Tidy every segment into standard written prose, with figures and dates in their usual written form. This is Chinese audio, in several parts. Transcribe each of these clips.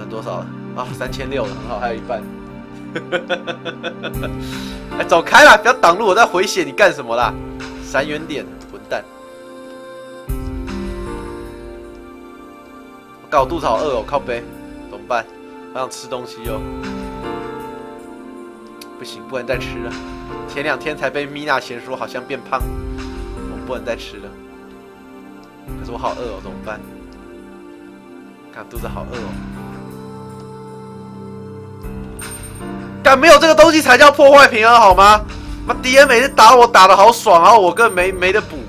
多少了？啊，3600了，很好，还有一半。哎，走开啦！不要挡路，我在回血，你干什么啦？闪远点，混蛋！我肚子好饿哦，靠背，怎么办？好想吃东西哦。不行，不能再吃了。前2天才被米娜嫌说好像变胖，我不能再吃了。可是我好饿哦，怎么办？看肚子好饿哦。干没有这个东西才叫破坏平衡好吗？妈敌人每次打我打得好爽，然后我根本没得补。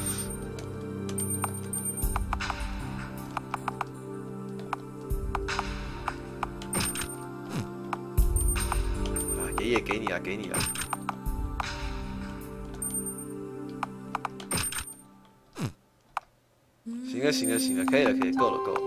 爷爷给你啊，给你啊。行了，行了，行了，可以了，可以，够了，够了。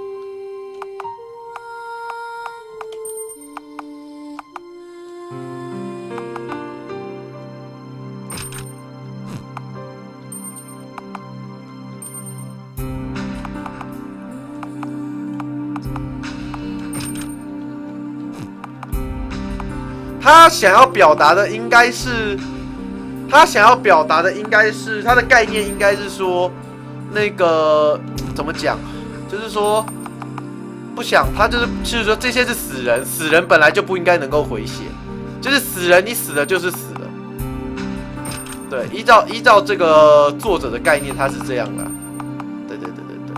他想要表达的应该是，他的概念应该是说，那个怎么讲？就是说，不想他就是说这些是死人，死人本来就不应该能够回血，就是死人你死了就是死了。对，依照这个作者的概念，他是这样的。对对对对对。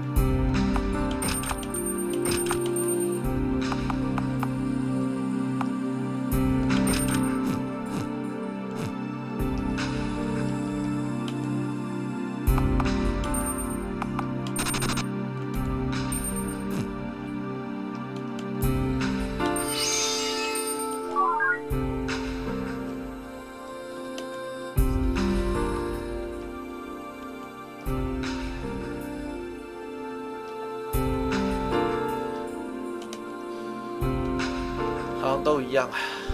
好像都一样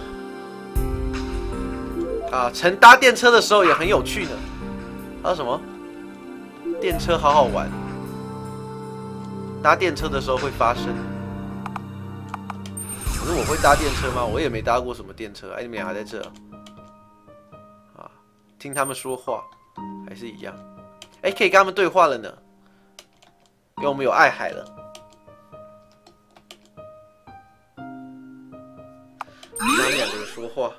啊！乘搭电车的时候也很有趣呢。还有什么？电车好好玩。搭电车的时候会发生。可是我会搭电车吗？我也没搭过什么电车。哎，你们俩还在这啊？听他们说话还是一样。哎，可以跟他们对话了呢。因为我们有爱海了。跟他们两个人说话。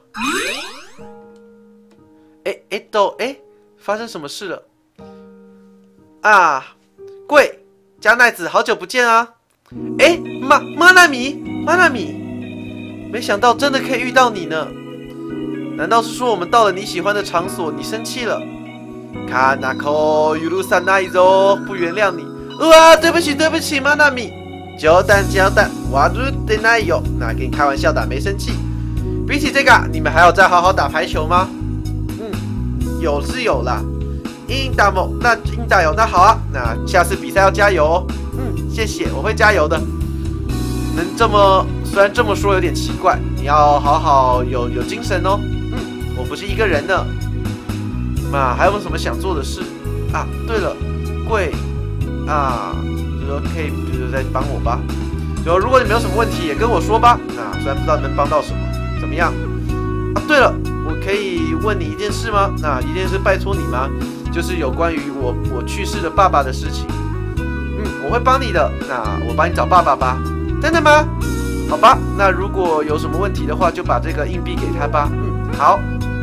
发生什么事了？啊，贵加奈子，好久不见啊！妈奈米，没想到真的可以遇到你呢。难道是说我们到了你喜欢的场所，你生气了？卡纳口ยูรุサナイぞ，不原谅你。哇，对不起，妈奈米。冗談悪ってないよ，那跟你开玩笑的，没生气。比起这个，你们还要再好好打排球吗？有是有啦。应打某，那应打有，那好啊，那下次比赛要加油哦。谢谢，我会加油的。虽然这么说有点奇怪，你要好好有精神哦。我不是一个人呢。那还有没有什么想做的事啊？对了，贵啊，就说可以，就是再帮我吧。就如果你没有什么问题，也跟我说吧。那虽然不知道能帮到什么，怎么样？啊，对了，我可以问你一件事吗？那一件事拜托你吗？就是有关于我去世的爸爸的事情。我会帮你的。那我帮你找爸爸吧。真的吗？好吧，那如果有什么问题的话，就把这个硬币给他吧。好。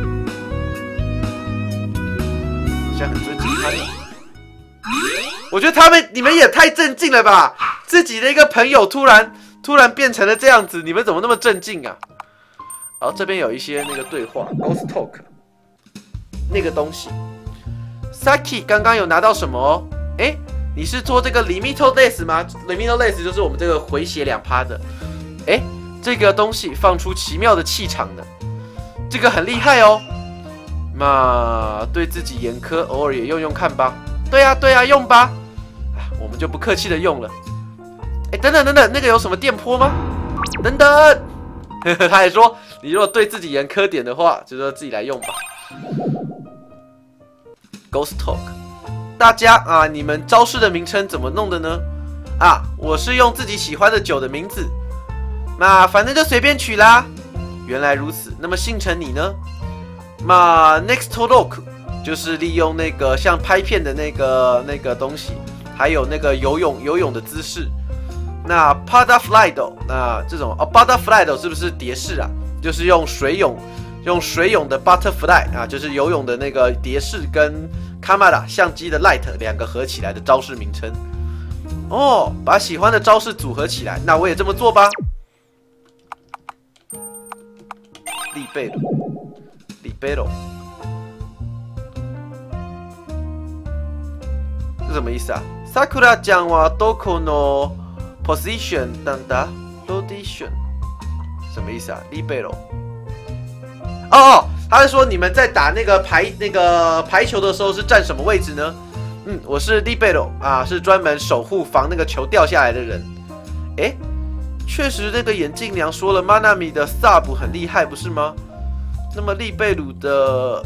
好像很尊敬他呢。我觉得你们也太镇静了吧！自己的一个朋友突然变成了这样子，你们怎么那么镇静啊？然后这边有一些那个对话 ，Ghost Talk， 那个东西 ，Saki 刚刚有拿到什么哦？你是做这个 Limitless 吗 ？Limitless 就是我们这个回血2%的。这个东西放出奇妙的气场呢，这个很厉害哦。那对自己严苛，偶尔也用用看吧。对呀，用吧。我们就不客气的用了。等等，那个有什么电波吗？等等。他还说，你如果对自己严苛点的话，就说自己来用吧。Ghost Talk， 大家啊，你们招式的名称怎么弄的呢？我是用自己喜欢的酒的名字。 那反正就随便取啦。原来如此，那么信成你呢？那 next to look 就是利用那个像拍片的那个东西，还有那个游泳的姿势。那 butterfly 那这种butterfly 是不是蝶式啊？就是用水泳的 butterfly 啊，就是游泳的那个蝶式跟 camera 相机的 light 两个合起来的招式名称。哦，把喜欢的招式组合起来，那我也这么做吧。利贝鲁，是什么意思啊？Sakura ちゃんはどこのposition なんだ？ Position 什么意思啊？利贝鲁。哦，他是说你们在打那个排球的时候是站什么位置呢？我是 libero 啊，是专门守护防那个球掉下来的人。确实那个眼镜娘说了 ，Manami 的 sub 很厉害，不是吗？那么利贝鲁的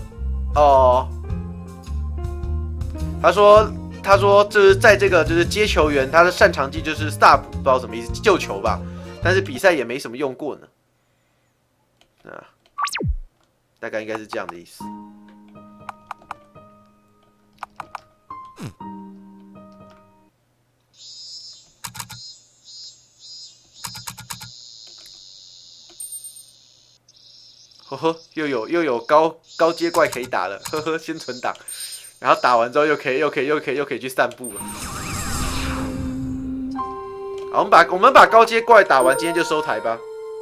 他说就是在这个就是接球员，他的擅长技就是 sub， 不知道什么意思，救球吧。但是比赛也没什么用过呢。大概应该是这样的意思。呵呵，又有高阶怪可以打了，呵呵，先存档，然后打完之后又可以去散步了。好，我们把高阶怪打完，今天就收台吧。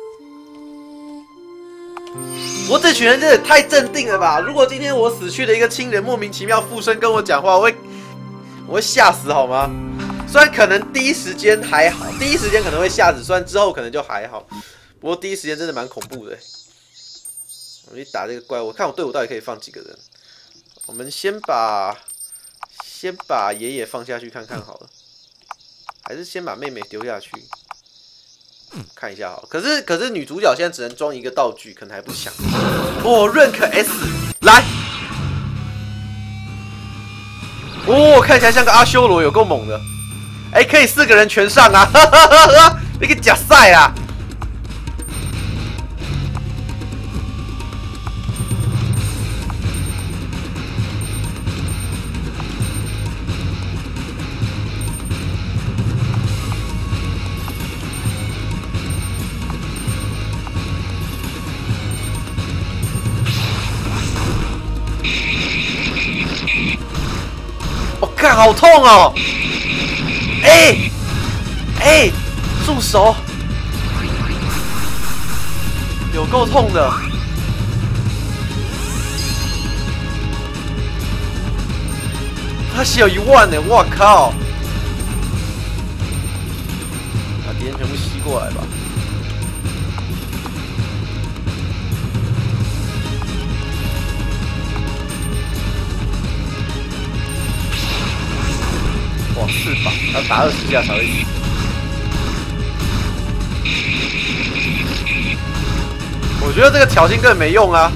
不过这群人真的太镇定了吧！如果今天我死去的一个亲人莫名其妙附身跟我讲话，我会吓死好吗？虽然可能第一时间还好，第一时间可能会吓死，虽然之后可能就还好，不过第一时间真的蛮恐怖的。我们去打这个怪，我看我队伍到底可以放几个人。我们先把爷爷放下去看看好了，还是先把妹妹丢下去？看一下好，可是女主角现在只能装一个道具，可能还不强。rank S 来，看起来像个阿修罗，有够猛的。可以4个人全上啊！那个假赛啊！看好痛哦！住手！有够痛的。他血有1万呢，我靠！把敌人全部吸过来吧。哇，4把，要打20下才会死。我觉得这个挑衅根本没用啊！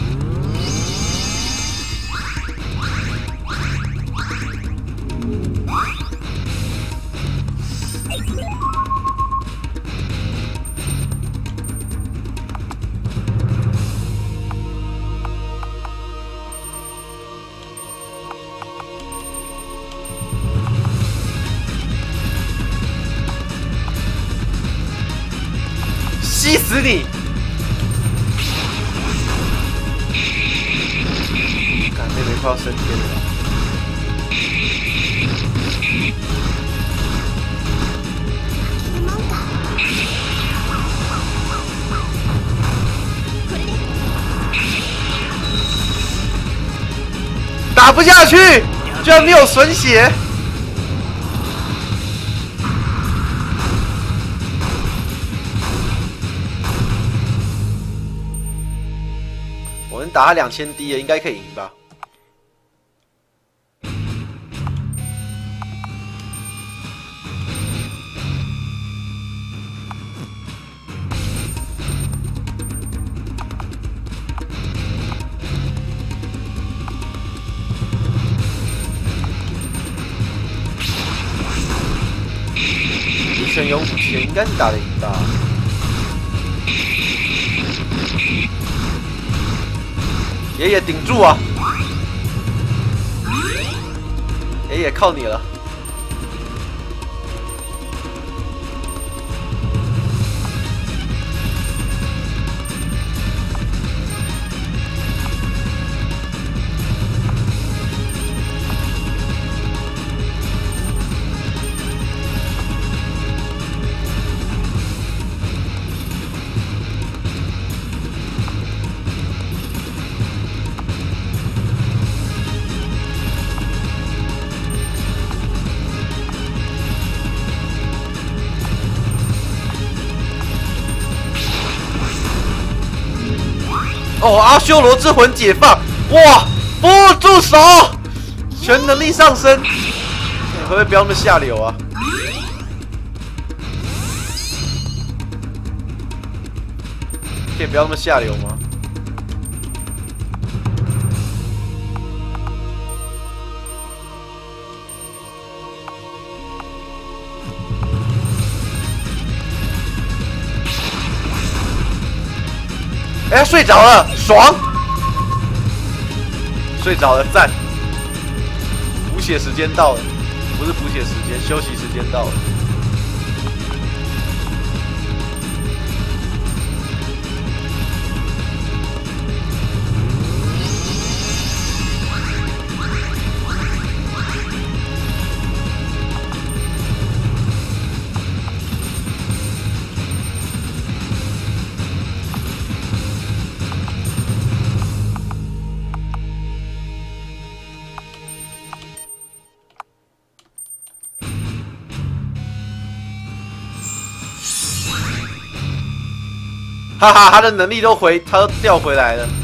吸死你！看妹妹快要升天了。打不下去，居然没有损血。我能打他2000滴了，应该可以赢吧？一拳有5000，应该是打得赢吧？ 爷爷顶住啊！爷爷靠你了。哦，阿修罗之魂解放！哇，不住手！全能力上升，会不会不要那么下流啊？可以不要那么下流吗？哎，他睡着了，爽！睡着了，赞！补血时间到了，不是补血时间，休息时间到了。哈哈，他的能力他都调回来了。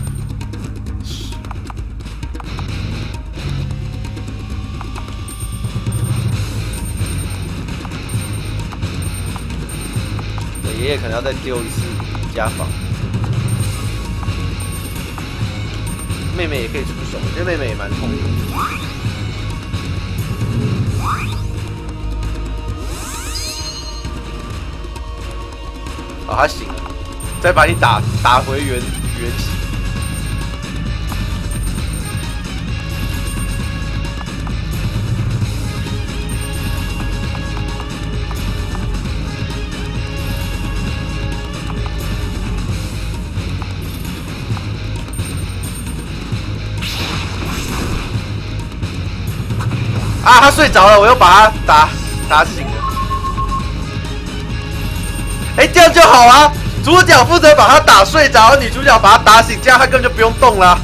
爷爷可能要再丢一次家访。妹妹也可以出手，我觉得妹妹也蛮痛的。哦，他醒了。再把你打回原起。啊，他睡着了，我又把他打醒了。哎，这样就好啊。主角负责把他打睡着，女主角把他打醒，这样他根本就不用动了。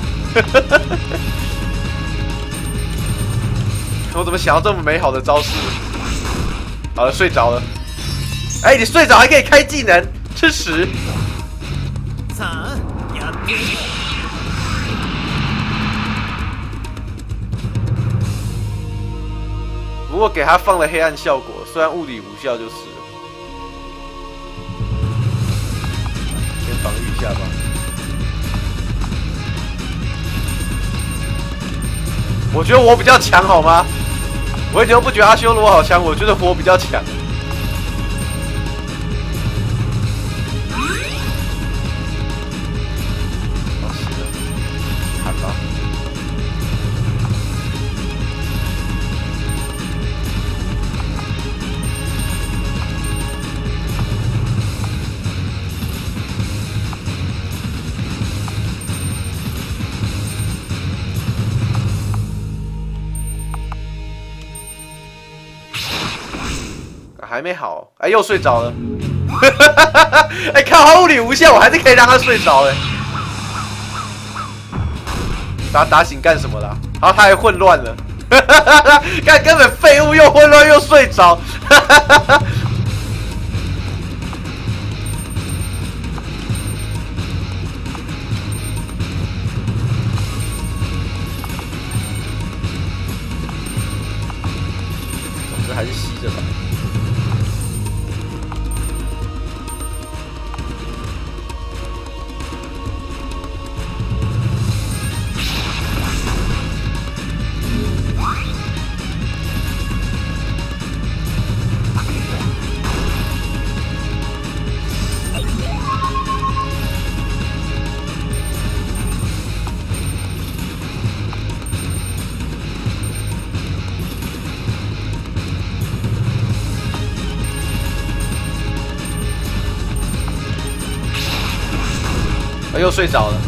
我怎么想到这么美好的招式？好了，睡着了。哎，你睡着还可以开技能，吃屎！不过给他放了黑暗效果，虽然物理无效就是了。防御一下吧。我觉得我比较强，好吗？我一点都不觉得阿修罗好强，我觉得我比较强。哦，是的，看吧。还没好，哎，又睡着了。哎，看他物理无效，我还是可以让他睡着哎。把他打醒干什么啦？然后他还混乱了，看根本废物，又混乱又睡着。总之还是吸着吧。 又睡着了。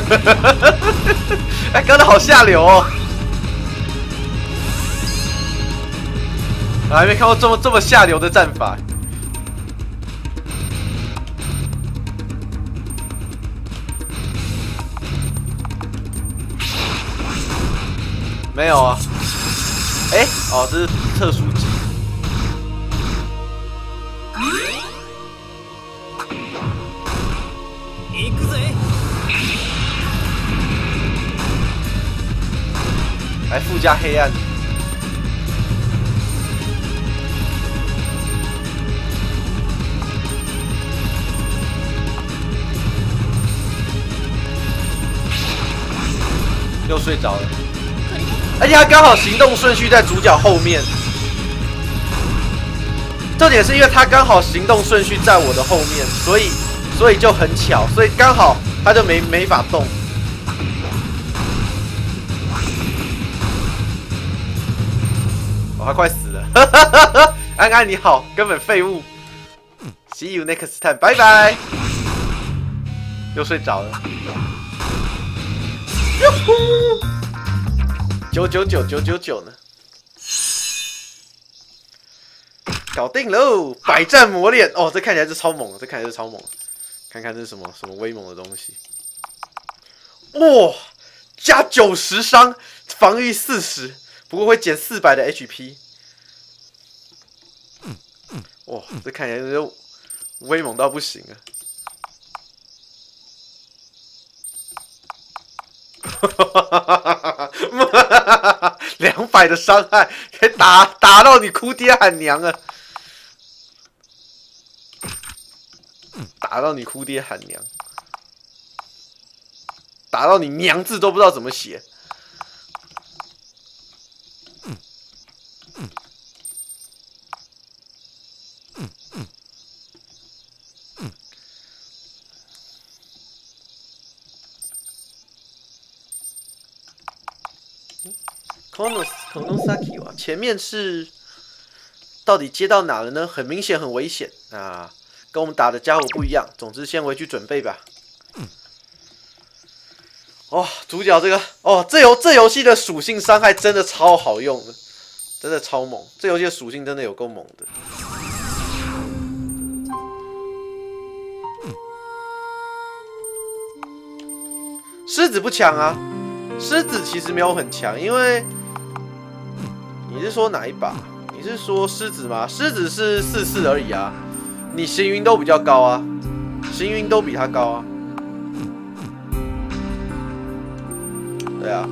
哎，刚才好下流哦！我还没看过这么下流的战法。没有啊。哎，哦，这是特殊技。还附加黑暗。又睡着了，而且他刚好行动顺序在主角后面。重点是因为他刚好行动顺序在我的后面，所以就很巧，所以刚好他就没法动。他快死了，安安你好，根本废物。See you next time， 拜拜。又睡着了。哟呼，999呢？搞定喽！百战磨练哦，这看起来是超猛的，看看这是什么威猛的东西。哇，加90伤，防御40。不过会减400的 HP， 哇，这看起来就威猛到不行啊！200的伤害，可以打到你哭爹喊娘啊！打到你哭爹喊娘，打到你娘字都不知道怎么写。Konosaki 啊，前面是到底接到哪了呢？很明显很危险啊，跟我们打的家伙不一样。总之先回去准备吧。哦，主角这个哦，这游戏的属性伤害真的超好用的，真的超猛。这游戏的属性真的有够猛的。狮子不强啊，狮子其实没有很强，因为。你是说哪一把？你是说狮子吗？狮子是44而已啊，你行云都比较高啊，行云都比他高啊。对啊。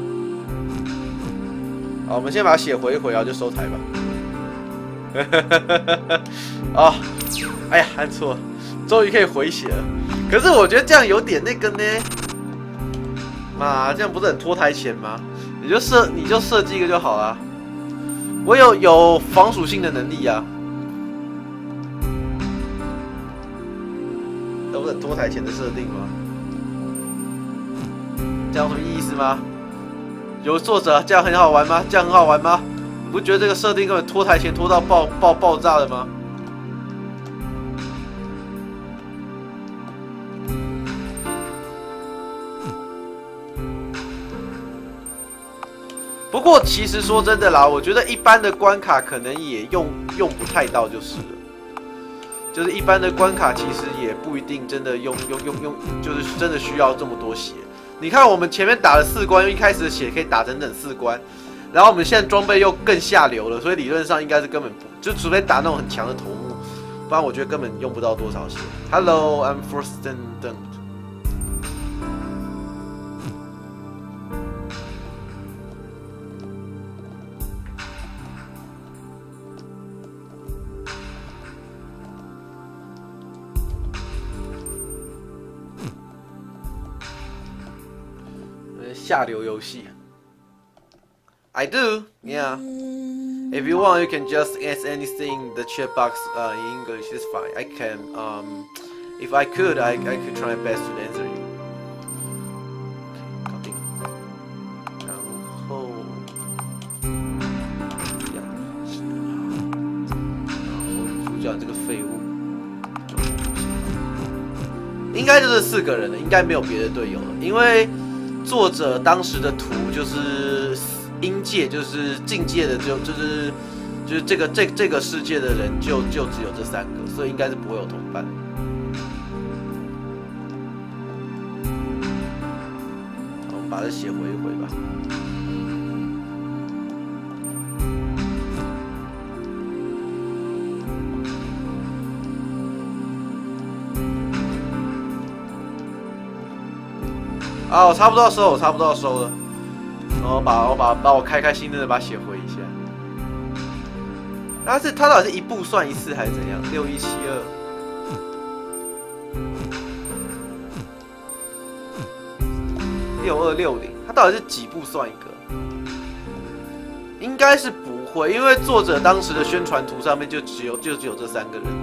好，我们先把血回一回啊，就收台吧。哦，哎呀，按错了，终于可以回血了。可是我觉得这样有点那个呢，妈，这样不是很拖台前吗？你就设计一个就好了。我有防属性的能力啊，这不是很拖台前的设定吗？这样有什么意思吗？有作者这样很好玩吗？这样很好玩吗？你不觉得这个设定根本拖台前拖到爆炸了吗？不过其实说真的啦，我觉得一般的关卡可能也用不太到就是了。就是一般的关卡其实也不一定真的用，就是真的需要这么多血。你看我们前面打了4关，一开始的血可以打整整4关，然后我们现在装备又更下流了，所以理论上应该是根本不，就除非打那种很强的头目，不然我觉得根本用不到多少血。Hello, I'm Forsten Dunk。下流游戏 I do, yeah. If you want, you can just ask anything in the chat box in English. It's fine. I can. If I could, I could try my best to answer you. 搞定。然后，然后主角这个废物。 应该就是4个人了，应该没有别的队友了，因为作者当时的图就是阴界，就是境界的，就是这个世界的人就只有这3个，所以应该是不会有同伴。我们把这血回一回吧。啊，我差不多要收，了。然后把我开心的把血回一下。他到底是1步算1次还是怎样？6172。6260，他到底是几步算1个？应该是不会，因为作者当时的宣传图上面就只有这3个人。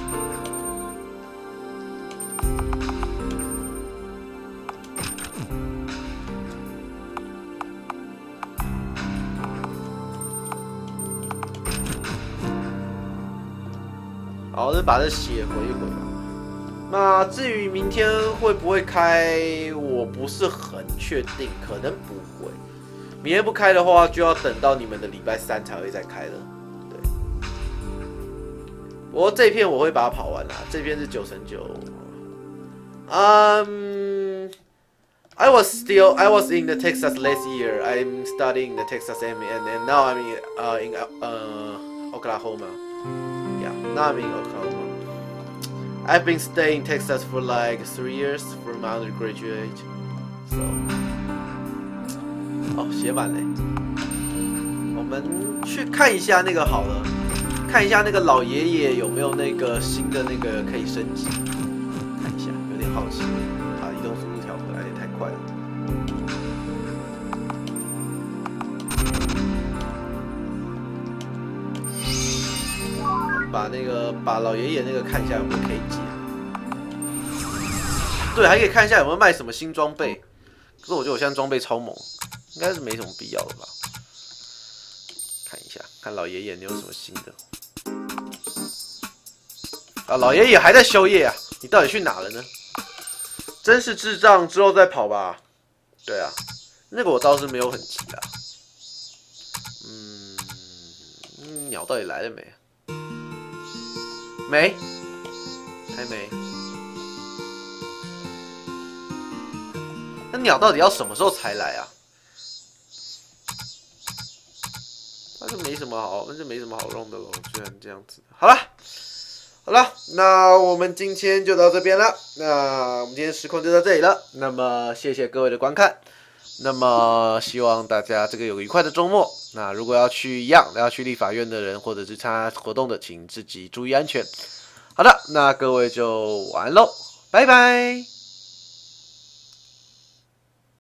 好，就把这血回一回吧。那至于明天会不会开，我不是很确定，可能不会。明天不开的话，就要等到你们的礼拜3才会再开了。对，不过这片我会把它跑完啦，这片是9成9。I was in the Texas last year. I'm studying the Texas A&M, and now I'm in Oklahoma. Yeah, now I'm in Oklahoma. I've been staying in Texas for like 3 years from my undergraduate. So, 哦，写满了。我们去看一下那个好了，看一下那个老爷爷有没有那个新的那个可以升级，看一下，有点好奇。啊，移动速度调回来也太快了。把老爷爷那个看一下有没有可以解。对，还可以看一下有没有卖什么新装备。可是我觉得我现在装备超猛，应该是没什么必要了吧？看一下，看老爷爷你有什么新的？啊，老爷爷还在宵夜啊！你到底去哪了呢？真是智障，之后再跑吧。对啊，那个我倒是没有很急啊。鸟到底来了没？没，还没。那鸟到底要什么时候才来啊？那就没什么好弄的喽，居然这样子。好了，那我们今天就到这边了。那我们今天实况就到这里了。那么谢谢各位的观看。那么希望大家这个有个愉快的周末。那如果要去立法院的人，或者是参加活动的，请自己注意安全。好的，那各位就晚安喽，拜拜。